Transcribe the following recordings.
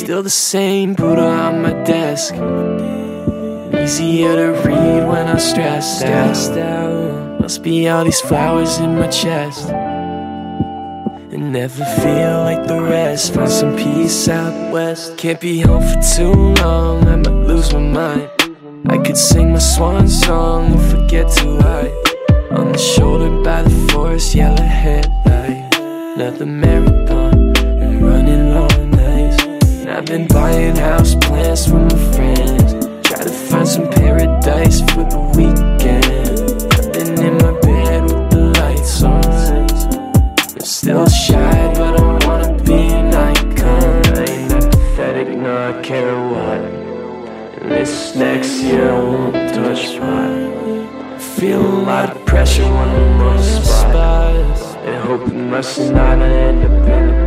Still the same Buddha on my desk. Easier to read when I'm stressed out. Must be all these flowers in my chest. And never feel like the rest. Find some peace out west. Can't be home for too long, I might lose my mind. I could sing my swan song and forget to hide. On the shoulder by the forest, yellow headlight. Another marathon and running long nights. And I've been buying house plans for my friends. Try to find some paradise for the weekend. I've been in my bed with the lights on. I'm still shy, but I wanna be an icon. I ain't that pathetic, no, I care what. And this next year I won't touch mine. Feel a lot of pressure when I'm on the spot, and hoping my sonata end up in the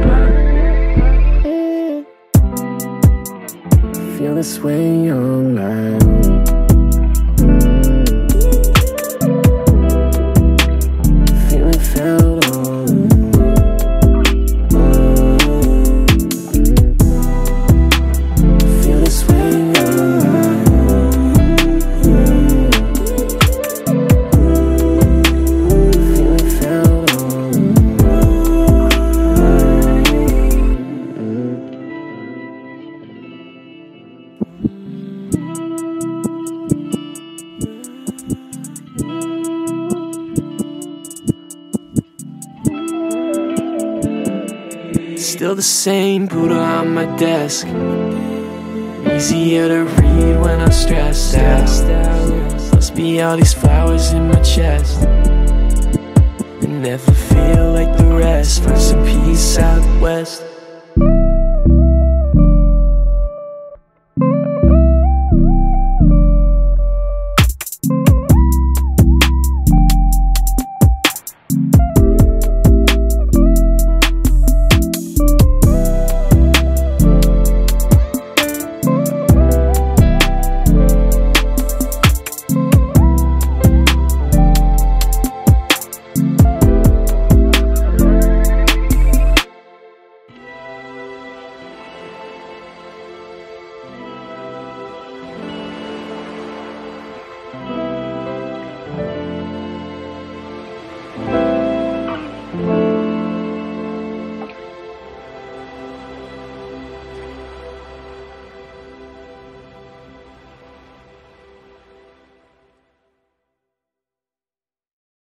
back. Feel this way all night. Feeling felt all. Feel this way all night. Feeling felt all. Still the same Buddha on my desk. Easier to read when I'm stressed out. Must be all these flowers in my chest. And never feel like the rest. Find some peace out west.